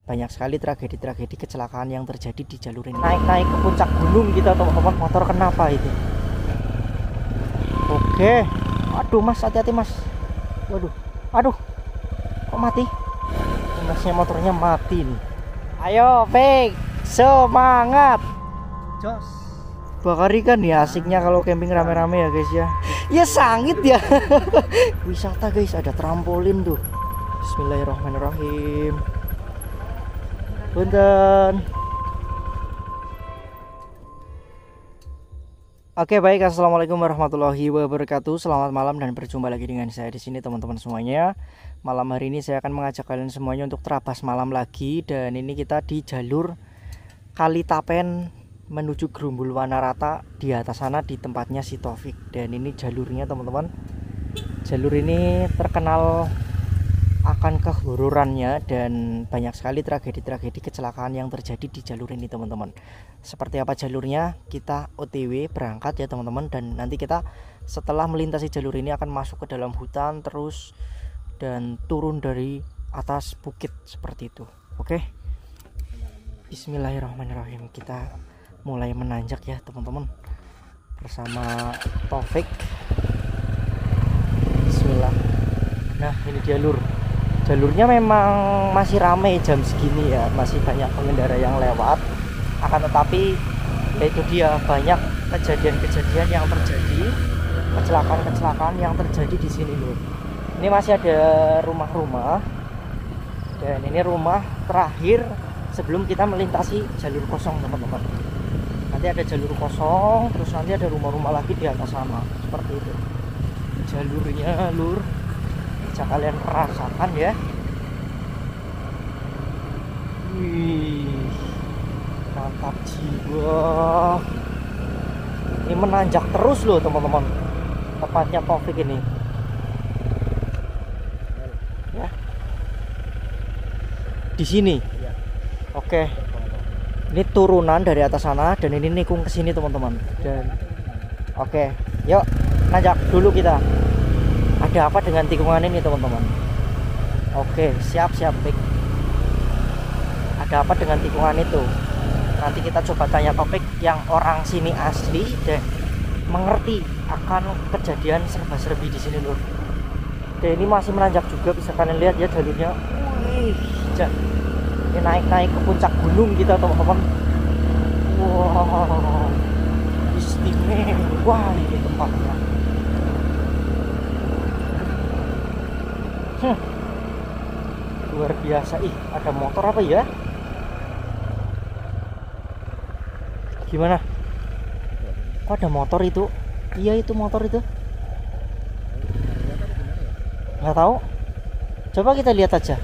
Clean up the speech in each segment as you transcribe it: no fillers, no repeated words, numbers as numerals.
Banyak sekali tragedi-tragedi kecelakaan yang terjadi di jalur ini. Naik-naik ke puncak gunung kita teman-teman. Motor kenapa itu? Oke. Aduh mas, hati-hati mas. Waduh. Aduh. Kok mati? Masnya motornya mati nih. Ayo Pik, semangat. Jos. Bakar ikan ya, asiknya kalau camping rame-rame ya guys ya. Ya sangit ya. Wisata guys, ada trampolin tuh. Bismillahirrahmanirrahim. Punten. Oke baik, assalamualaikum warahmatullahi wabarakatuh. Selamat malam dan berjumpa lagi dengan saya di sini teman-teman semuanya. Malam hari ini saya akan mengajak kalian semuanya untuk terabas malam lagi. Dan ini kita di jalur Kali Tapen menuju Gerumbul Wanarata. Di atas sana di tempatnya si Taufik. Dan ini jalurnya teman-teman. Jalur ini terkenal akan kehororannya dan banyak sekali tragedi-tragedi kecelakaan yang terjadi di jalur ini teman-teman. Seperti apa jalurnya, kita OTW berangkat ya teman-teman. Dan nanti kita setelah melintasi jalur ini akan masuk ke dalam hutan terus dan turun dari atas bukit seperti itu. Oke, Bismillahirrahmanirrahim. Kita mulai menanjak ya teman-teman bersama Taufik. Bismillah. Nah ini jalurnya memang masih ramai jam segini ya, masih banyak pengendara yang lewat. Akan tetapi ya itu dia, banyak kejadian-kejadian yang terjadi, kecelakaan-kecelakaan yang terjadi di sini loh. Ini masih ada rumah-rumah dan ini rumah terakhir sebelum kita melintasi jalur kosong teman-teman. Nanti ada jalur kosong, terus nanti ada rumah-rumah lagi di atas sana seperti itu jalurnya lur. Bisa kalian rasakan ya. Wih, mantap jiwa. Ini menanjak terus loh teman-teman. Tepatnya Taufik ini. Ya. Di sini. Oke. Ini turunan dari atas sana dan ini nikung ke sini teman-teman. Dan oke, yuk nanjak dulu kita. Ada apa dengan tikungan ini teman-teman? Oke, siap-siap Pik. Ada apa dengan tikungan itu? Nanti kita coba tanya Topik yang orang sini asli dan mengerti akan kejadian serba-serbi di sini loh. Oke, ini masih menanjak juga, bisa kalian lihat ya jalurnya. Wih, ini naik-naik ke puncak gunung kita teman-teman. Wow, istimewa ini tempatnya. Luar biasa. Ih, ada motor apa ya? Gimana? Kok ada motor itu? Iya itu motor itu. Nggak tahu. Coba kita lihat aja.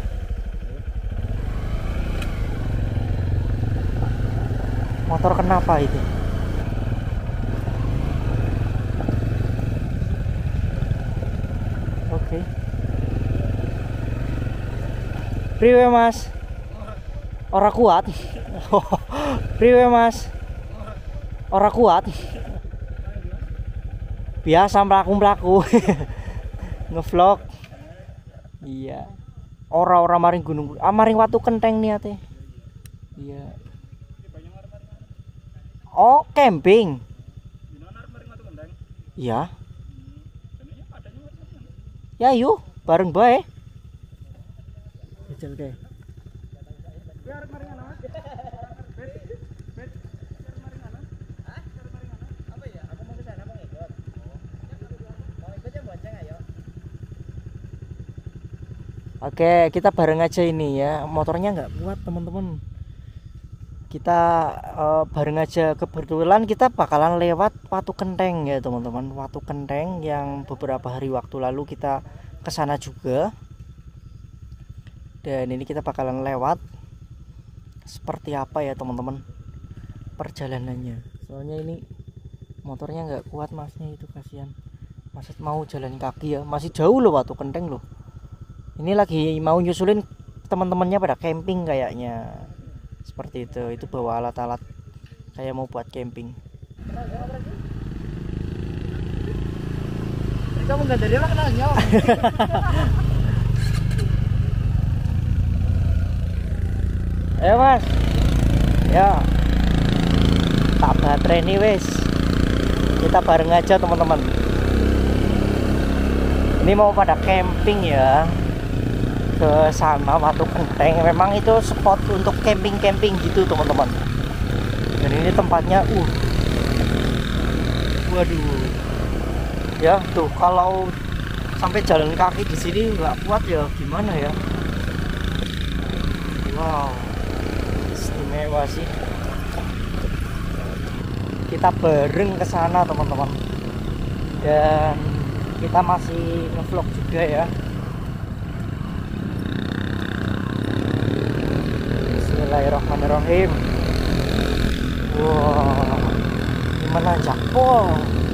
Motor kenapa itu? Oke. Priwe mas, ora kuat. Priwe mas, ora kuat. Biasa melaku ngevlog. Iya. Ora maring gunung, maring watu kenteng nih ate. Iya. Oh camping. Iya. Ya yuk bareng bae. Oke. Oke, kita bareng aja ini ya. Motornya nggak kuat teman-teman. Kita bareng aja. Kebetulan kita bakalan lewat Watu Kenteng ya teman-teman. Watu Kenteng yang beberapa hari waktu lalu kita kesana juga. Dan ini kita bakalan lewat. Seperti apa ya teman-teman perjalanannya. Soalnya ini motornya nggak kuat masnya, itu kasihan. Masih mau jalan kaki ya. Masih jauh loh Watu Kenteng loh. Ini lagi mau nyusulin teman-temannya pada camping kayaknya. Seperti itu bawa alat-alat kayak mau buat camping. Kamu nggak dari lah kenanya. Ayo mas, ya tak baterai nih wes. Kita bareng aja teman-teman. Ini mau pada camping ya, ke sana Watu Genteng. Memang itu spot untuk camping-camping gitu teman-teman. Dan ini tempatnya waduh. Ya tuh, kalau sampai jalan kaki di sini nggak kuat ya gimana ya. Wow, istimewa sih. Kita bareng ke sana teman-teman. Dan kita masih ngevlog juga ya. Bismillahirrahmanirrahim. Wow, gimana Jakpol?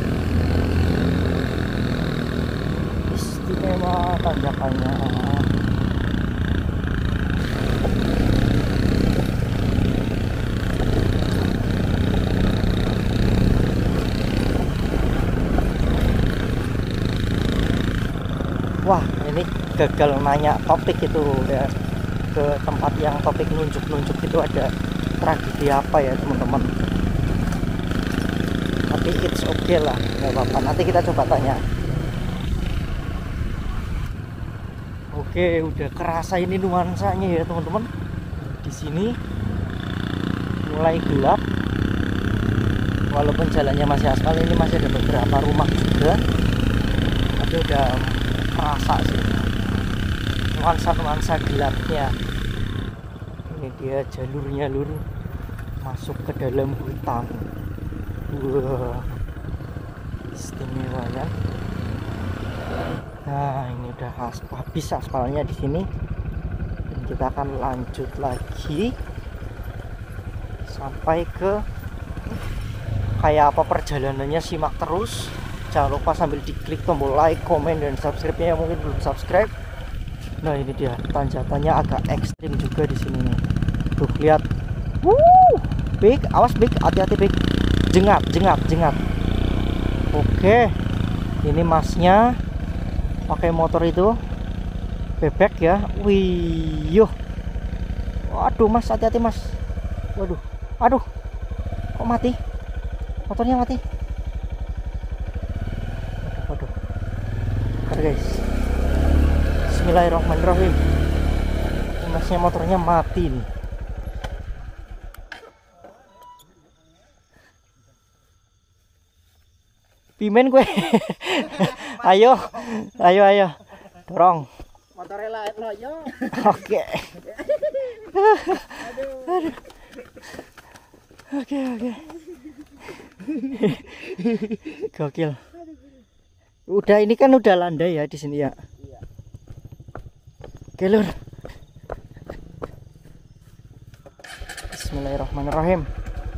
Istimewa tanjakannya. Wah, ini gagal nanya topik itu ya, ke tempat yang topik nunjuk-nunjuk itu ada tragedi apa ya teman-teman. Tapi it's okay lah, nggak apa-apa. Nanti kita coba tanya. Oke, udah kerasa ini nuansanya ya teman-teman. Di sini mulai gelap. Walaupun jalannya masih aspal, ini masih ada beberapa rumah juga. Tapi udah merasa sih nuansa gelapnya. Ini dia jalurnya lur, masuk ke dalam hutan. Wah, istimewa ya. Nah, ini udah habis aspalnya di sini. Dan kita akan lanjut lagi sampai ke kayak apa perjalanannya, simak terus. Jangan lupa sambil diklik tombol like, komen, dan subscribe-nya yang mungkin belum subscribe. Nah, ini dia tanjakannya agak ekstrim juga di sini nih. Tuh lihat. Big, awas big, hati-hati big. Jengat. Oke. Ini masnya pakai motor itu bebek ya. Wih. Waduh, mas, hati-hati mas. Waduh. Aduh. Kok mati? Motornya mati. Guys, bismillahirrahmanirrahim. Masnya motornya mati nih. Pimen gue. ayo dorong motornya lah loyo. Oke. Oke. Gokil. Udah, ini kan udah landai ya di sini ya. Iya. Oke lur. Bismillahirrahmanirrahim.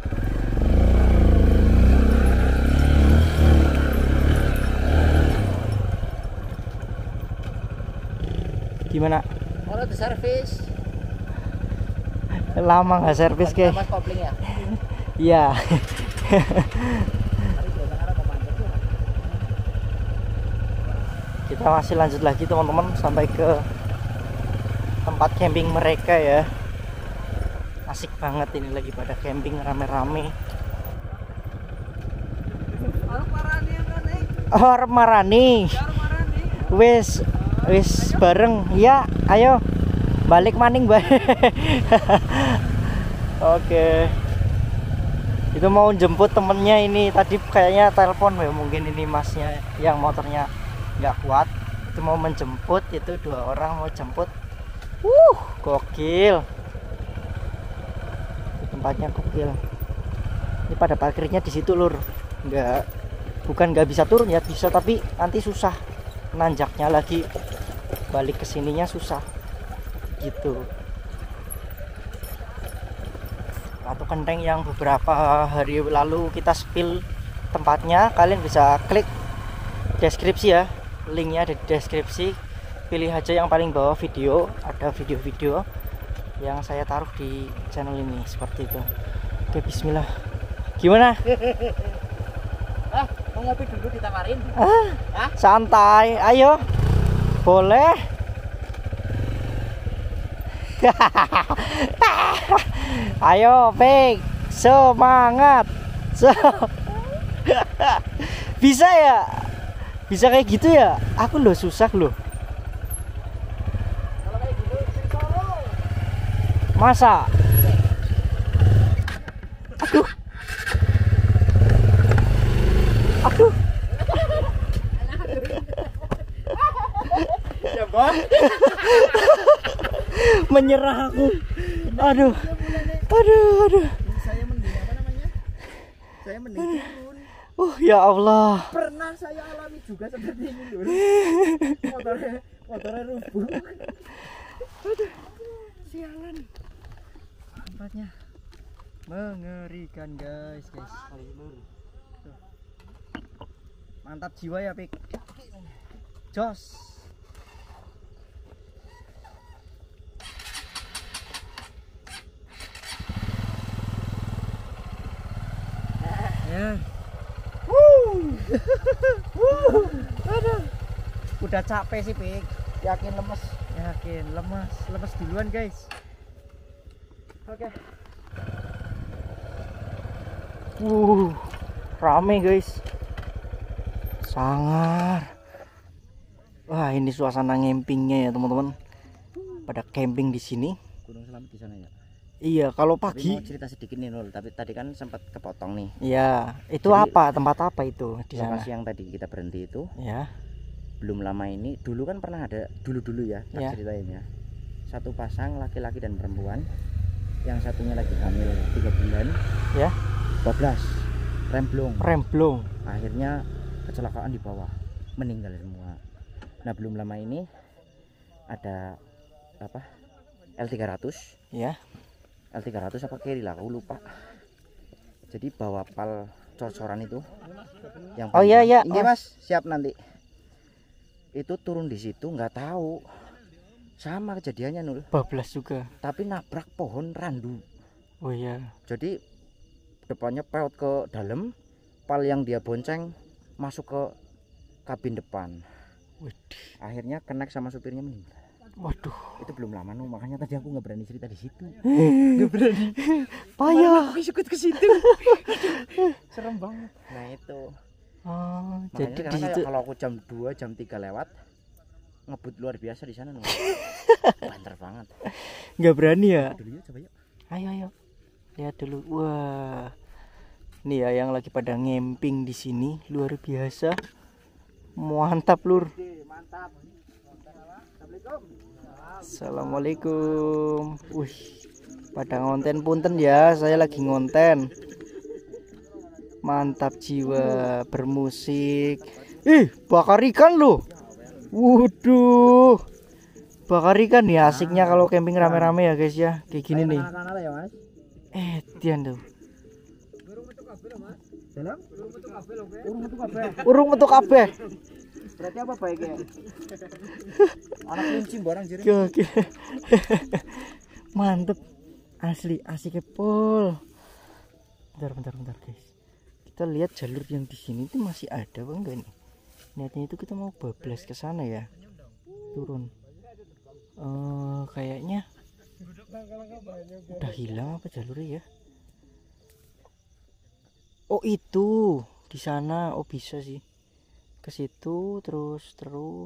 Gimana? Mau di servis? Lama nggak servis ke? Mas kopling ya? Iya. Kita masih lanjut lagi teman-teman sampai ke tempat camping mereka ya. Asik banget ini, lagi pada camping rame-rame. Oh, arep marani. Wis bareng. Ya, ayo. Balik maning, Mbak. Oke. Itu mau jemput temennya ini, tadi kayaknya telepon ya, mungkin ini masnya yang motornya nggak kuat, itu mau menjemput, itu 2 orang mau jemput. Gokil. Tempatnya gokil. Ini pada parkirnya di situ lur. Bukan nggak bisa turun ya, bisa, tapi nanti susah nanjaknya lagi, balik ke sininya susah gitu. Watu Genteng yang beberapa hari lalu kita spill tempatnya, kalian bisa klik deskripsi ya, linknya ada di deskripsi. Pilih aja yang paling bawah video, ada video-video yang saya taruh di channel ini seperti itu. Oke, bismillah. Gimana? Mau ngopi dulu ditawarin? Santai, ayo. Boleh. Ayo, Pik. Semangat. Bisa ya? Bisa kayak gitu ya? Aku loh susah loh. Kalau kayak gitu solo. Masa? Aduh. Aduh. Siapa? Menyerah aku. Aduh. Aduh. Saya mending apa namanya? Saya mending turun. Ya Allah. Pernah saya alami juga seperti ini lur. Motornya rubuh. Aduh. Sialan. Tempatnya mengerikan guys. Mantap jiwa ya Pik. Jos. Ya. Aduh. Udah capek sih Pik. Yakin lemes. Lemes duluan guys. Oke. Rame guys. Sangar. Wah, ini suasana campingnya ya teman-teman. Pada camping di sini. Gunung Selamat di sana ya. Iya, kalau Tapi pagi. mau cerita sedikit nih Nul, tapi tadi kan sempat kepotong nih. Iya, itu Jadi, apa? Tempat apa itu di sana? Lokasi yang tadi kita berhenti itu Ya. belum lama ini, dulu kan pernah ada dulu ya, tak Ya. ceritain ya. Satu pasang laki-laki dan perempuan, yang satunya lagi hamil 3 bulan. Ya. 12 remblong. Remblong. Akhirnya kecelakaan di bawah, meninggal semua. Nah, belum lama ini ada apa? L300. Ya. L300 apa kiri lah, aku lupa. Jadi bawa pal cocoran itu yang Oh iya iya. ini Mas, siap nanti. Itu turun di situ nggak tahu. Sama kejadiannya Nul. Bablas juga. Tapi nabrak pohon randu. Oh iya. Jadi depannya peot ke dalam, pal yang dia bonceng masuk ke kabin depan. Widih. Akhirnya connect sama supirnya meninggal. Waduh. Itu belum lama Nul, makanya tadi aku nggak berani cerita di situ. Nggak berani. Payah. Aku ikut ke situ. Serem banget. Nah itu. Oh, Makanya jadi di sekarang situ. kalau aku jam 2, jam 3 lewat ngebut luar biasa di sana Nul. Banter banget. Nggak berani ya? Dulu yuk, coba yuk. Ayo. Lihat dulu. Wah. Nih ya yang lagi pada ngemping di sini luar biasa. Mantap, Lur. Mantap. Assalamualaikum. Wih. Pada ngonten punten ya, saya lagi ngonten. Mantap jiwa bermusik. Ih, bakar ikan loh. Waduh. Bakar ikan nih asiknya kalau camping rame-rame ya guys ya. Kayak gini nih. Ya, Mas. Tian tuh. Dalam? Urung metu kabeh. Berarti apa baiknya? Anak kunci barang jadi. Oke. Mantep. Asli asik pol. Bentar guys. Kita lihat jalur yang di sini tuh masih ada bang enggak nih? Niatnya itu kita mau bablas ke sana ya. Turun. Kayaknya udah hilang apa jalurnya ya? Oh itu di sana. Oh bisa sih ke situ terus.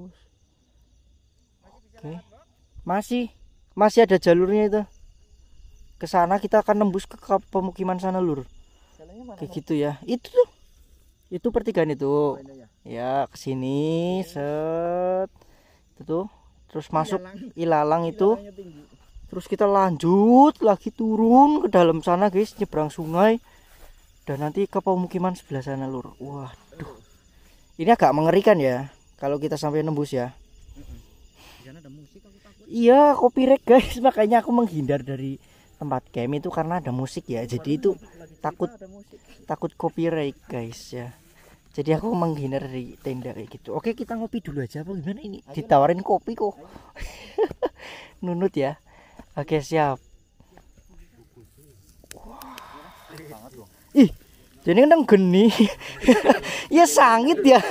Oke. Masih ada jalurnya itu. Ke sana kita akan nembus ke pemukiman sana Lur. Kayak gitu ya. Itu tuh. Itu pertigaan itu. Ya ke sini set. Itu tuh. Terus masuk ilalang itu. Terus kita lanjut lagi turun ke dalam sana guys, nyebrang sungai. Dan nanti ke pemukiman sebelah sana Lur. Waduh. Ini agak mengerikan ya kalau kita sampai nembus ya. Iya, copyright guys. Makanya aku menghindar dari tempat camp itu karena ada musik ya. Jadi itu takut copyright guys ya. Jadi aku menghindar dari tenda kayak gitu. Oke, kita ngopi dulu aja apa gimana ini? Ditawarin kopi kok. Nunut ya. Oke, siap. Ih, jadi nang geni. Ya sangit ya.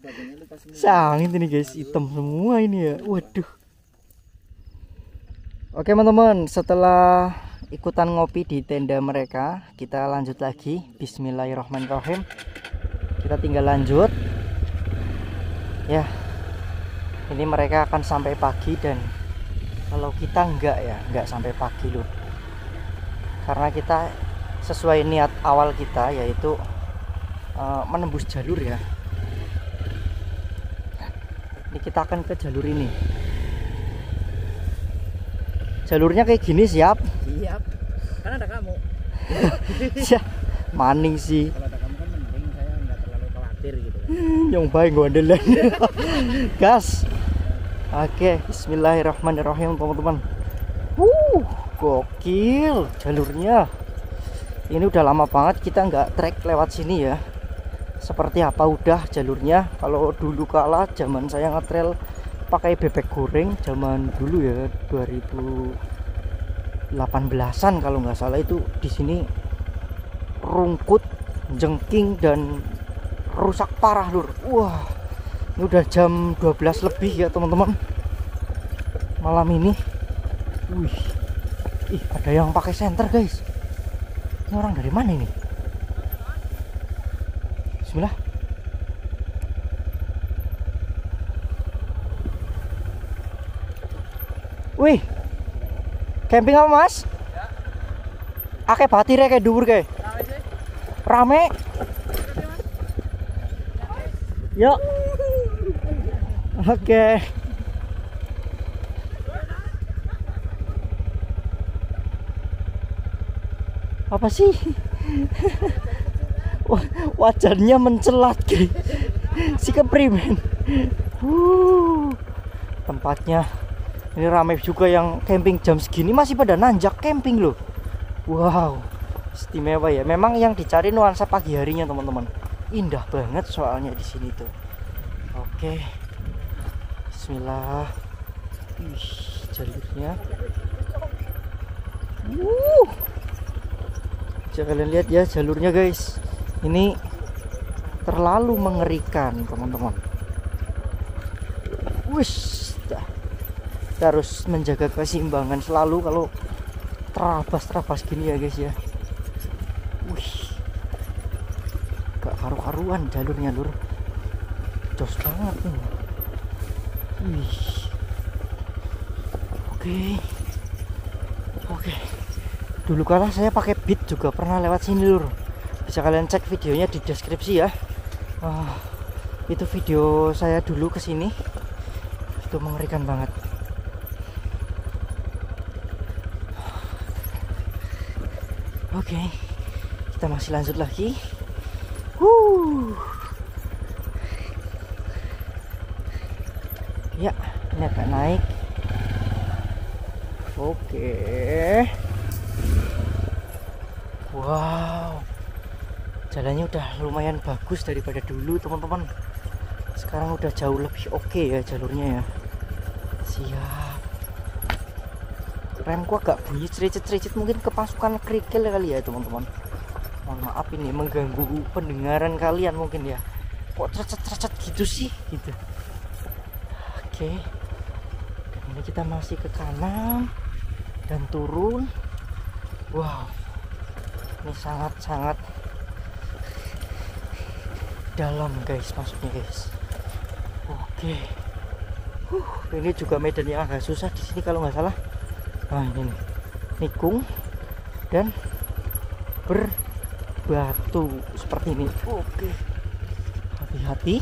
Sangit ini guys, hitam semua ini ya. Waduh. Oke teman-teman, setelah ikutan ngopi di tenda mereka, kita lanjut lagi. Bismillahirrahmanirrahim. Kita tinggal lanjut. Ya, ini mereka akan sampai pagi, dan kalau kita nggak sampai pagi loh. Karena kita sesuai niat awal kita, yaitu menembus jalur ya. Ini kita akan ke jalur ini. Jalurnya kayak gini, siap? Siap. Karena ada kamu. Maning sih. Kalau ada kamu kan mending saya nggak terlalu khawatir gitu kan. Yang baik gondelan. Gas. Oke, bismillahirrahmanirrahim teman-teman. Gokil jalurnya. Ini udah lama banget kita nggak trek lewat sini ya. Seperti apa udah jalurnya. Kalau dulu kala zaman saya ngetrail pakai bebek goreng zaman dulu ya, 2018-an kalau nggak salah, itu di sini rungkut, jengking, dan rusak parah lur. Wah, ini udah jam 12 lebih ya teman-teman malam ini. Wih, ada yang pakai senter guys. Ini orang dari mana ini? Bismillah. Wih, camping apa mas? Ya. Ake batire kayak dhuwur kayak. Rame. Yuk. Oke. Apa sih? Wajahnya mencelat guys. Si keprimen. Tempatnya ini ramai juga, yang camping jam segini masih pada nanjak camping loh. Wow, istimewa ya. Memang yang dicari nuansa pagi harinya teman-teman. Indah banget soalnya di sini tuh. Oke, Bismillah. Ih, jalurnya. Bisa kalian lihat ya jalurnya guys. Ini terlalu mengerikan teman-teman. Wish. Kita harus menjaga keseimbangan selalu kalau terabas gini ya guys ya. Wih, gak karu-karuan jalurnya lur, jos banget nih. Wih, oke. Dulu kala saya pakai beat juga pernah lewat sini lur. Bisa kalian cek videonya di deskripsi ya. Itu video saya dulu kesini. Itu mengerikan banget. Oke, kita masih lanjut lagi. Ya, ini agak naik. Oke. Wow, jalannya udah lumayan bagus daripada dulu teman-teman. Sekarang udah jauh lebih oke ya jalurnya ya. Siap. Remku agak bunyi cericit-cericit, mungkin kepasukan kerikil kali ya teman-teman. Mohon maaf ini mengganggu pendengaran kalian mungkin ya. Kok cercet-cercet gitu sih gitu. Oke. Dan ini kita masih ke kanan dan turun. Wow, ini sangat-sangat dalam guys masuknya guys. Oke. Ini juga medan yang agak susah di sini kalau nggak salah. Nah ini nih, nikung dan berbatu seperti ini. Oke, hati-hati.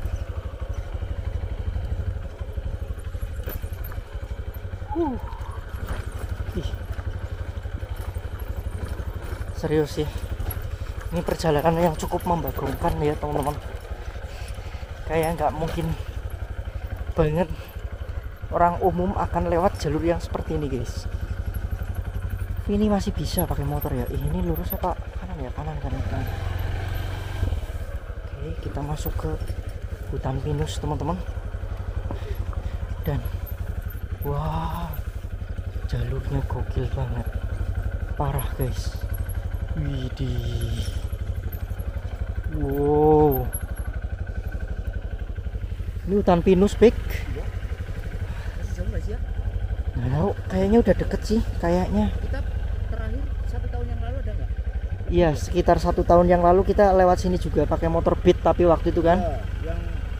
Serius sih, ini perjalanan yang cukup membagongkan ya teman-teman. Kayak nggak mungkin banget orang umum akan lewat jalur yang seperti ini guys. Ini masih bisa pakai motor ya. Ini lurus apa kanan ya? Kanan. Oke, kita masuk ke hutan pinus teman-teman. Dan wow, jalurnya gokil banget, parah guys. Widih, wow, ini hutan pinus big. Nggak tahu, kayaknya udah deket sih kayaknya. Kita terakhir 1 tahun yang lalu ada nggak? Iya, sekitar 1 tahun yang lalu kita lewat sini juga pakai motor Beat, tapi waktu itu kan yang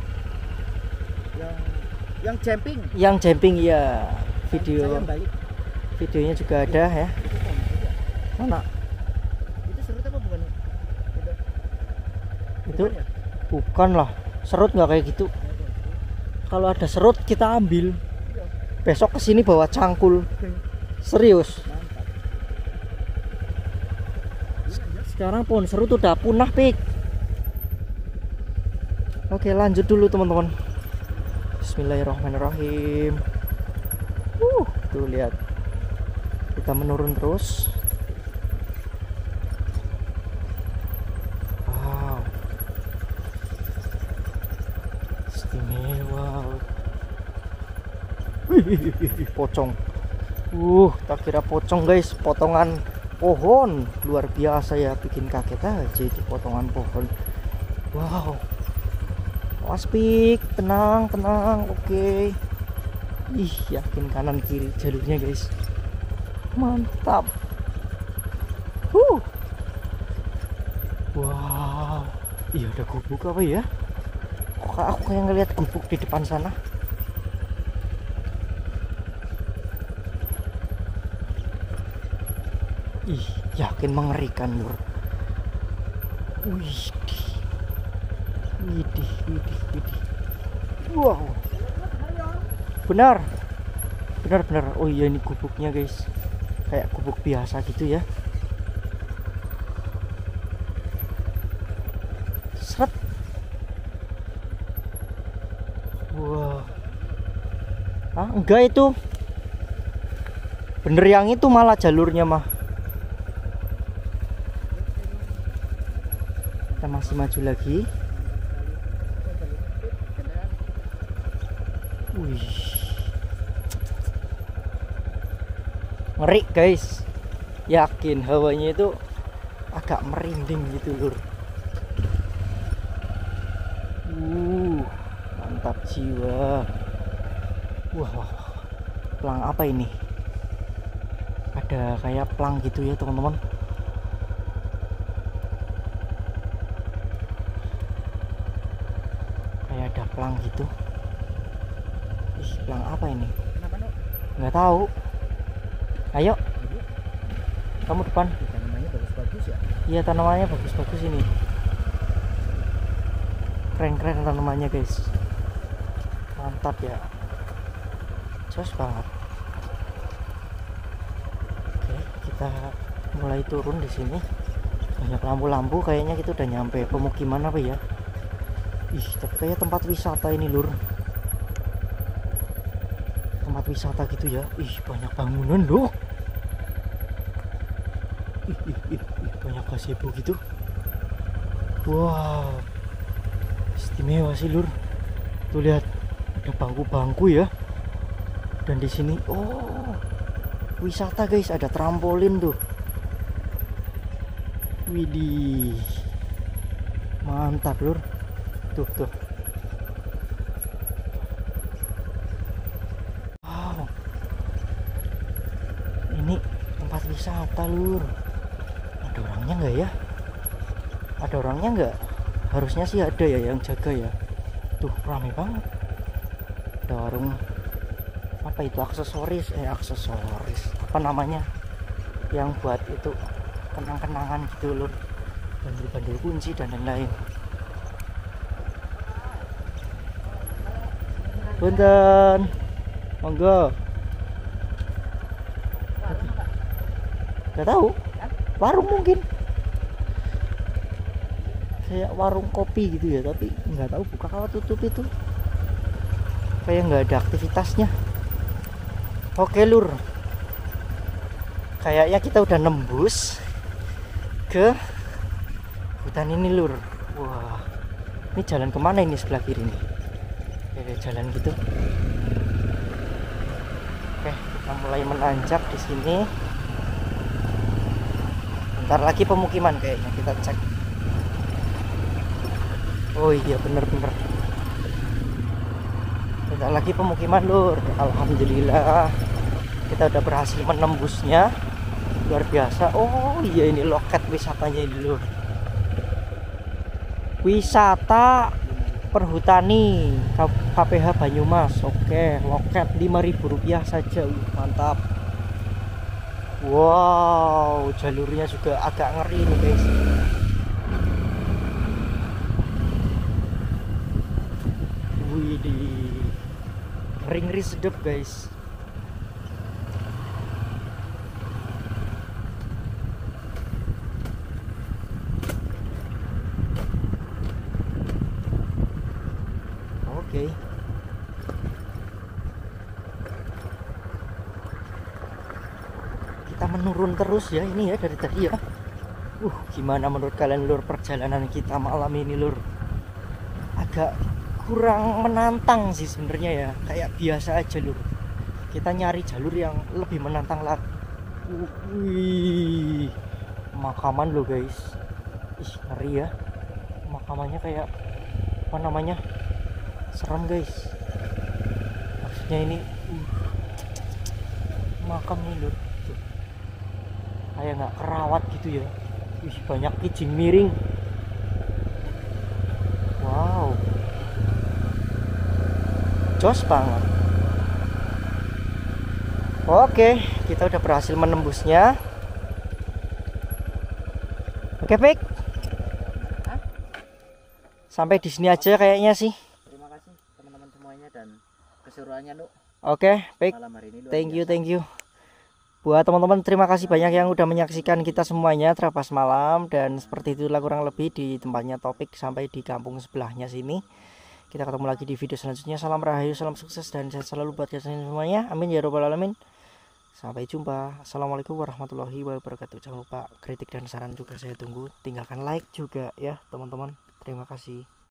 yang camping. yang jumping ya. Saya balik. Videonya juga ada ya. Itu kan, iya. Mana? Itu serut apa bukan? Itu Bukan ya? bukan lah. Serut nggak kayak gitu. Kalau ada serut kita ambil. Besok kesini bawa cangkul. Serius. Mantap. Sekarang pohon serut udah punah, Pik. Oke, lanjut dulu teman-teman. Bismillahirrahmanirrahim. Tuh lihat. Kita menurun terus. Wow. Istimewa. Wih, pocong. Tak kira pocong guys, potongan pohon. Luar biasa ya, bikin kaget aja itu potongan pohon. Wow. Waspik, tenang, oke. Ih, yakin kanan kiri jalurnya guys. Mantap. Wow. Iya, ada gubuk apa ya? Kok aku kayak ngeliat gubuk di depan sana. Ih, yakin mengerikan lur. Widih. Wow. Benar. Oh iya, ini gubuknya guys. Kayak gubuk biasa gitu ya. Seret. Wah. Enggak itu. Bener yang itu malah jalurnya mah. Kita masih maju lagi. Wih. Ngeri guys. Yakin hawanya itu agak merinding gitu lur. Mantap jiwa. Wah, pelang apa ini? Ada kayak pelang gitu ya teman-teman. Kayak ada pelang gitu. Ih, pelang apa ini? Nggak tahu. Ayo, kamu depan. Tanamannya bagus-bagus ya. Iya, tanamannya bagus-bagus ini. Keren-keren tanamannya guys. Mantap ya. Jos banget. Oke, kita mulai turun di sini. Banyak lampu-lampu, kayaknya kita udah nyampe pemukiman apa ya? Ih, tapi kayak tempat wisata ini lur. Tempat wisata gitu ya. Ih, banyak bangunan loh. Ih, banyak gazebo gitu. Wow, istimewa sih lur. Tuh lihat, ada bangku-bangku ya. Dan di sini, wisata guys, ada trampolin tuh. Widih, mantap lur. Tuh. Wow, ini tempat wisata lur. Ada orangnya nggak ya? Ada orangnya nggak? Harusnya sih ada ya yang jaga ya. Tuh, ramai banget. Ada warung apa itu, aksesoris apa namanya, yang buat itu kenang-kenangan gitu lur, bandul-bandul kunci dan lain-lain. Punten, monggo. Gak tahu, warung mungkin kayak warung kopi gitu ya, tapi nggak tahu buka kalau tutup itu, kayak nggak ada aktivitasnya. Oke lur, kayaknya kita udah nembus ke hutan ini lur. Wah, ini jalan kemana ini sebelah kiri nih? Kayak jalan gitu. Oke, kita mulai menanjak di sini. Bentar lagi pemukiman kayaknya, kita cek. Oh iya, bener-bener. Bentar lagi pemukiman lur. Alhamdulillah. Kita udah berhasil menembusnya. Luar biasa. Oh iya, ini loket wisatanya ini loh. Wisata perhutani KPH Banyumas. Oke, loket Rp5.000 saja. Mantap. Wow, jalurnya juga agak ngeri nih guys. Widih, ngeri sedap guys. Oke. Kita menurun terus ya ini ya dari tadi ya. Gimana menurut kalian lur perjalanan kita malam ini lur? Agak kurang menantang sih sebenarnya ya, kayak biasa aja lur. Kita nyari jalur yang lebih menantang lagi. Wih, pemakaman lo guys. Ih, ngeri ya. Pemakamannya kayak apa namanya? Serem guys. Maksudnya ini makam nih lur. Kayak nggak kerawat gitu ya. Wih, banyak kijing miring. Wow, jos banget. Oke, kita udah berhasil menembusnya. Oke, Pik. Sampai di sini aja kayaknya sih. Terima kasih teman-teman semuanya dan keseruannya Nuk. Oke, Pik. Malam hari ini luar Thank you, biasa. thank you. Buat teman-teman, terima kasih banyak yang udah menyaksikan kita semuanya Trapas Malam. Dan seperti itulah kurang lebih di tempatnya Topik sampai di kampung sebelahnya sini. Kita ketemu lagi di video selanjutnya. Salam rahayu, salam sukses dan sehat selalu buat kalian semuanya. Amin ya robbal alamin. Sampai jumpa. Assalamualaikum warahmatullahi wabarakatuh. Jangan lupa kritik dan saran juga saya tunggu. Tinggalkan like juga ya teman-teman. Terima kasih.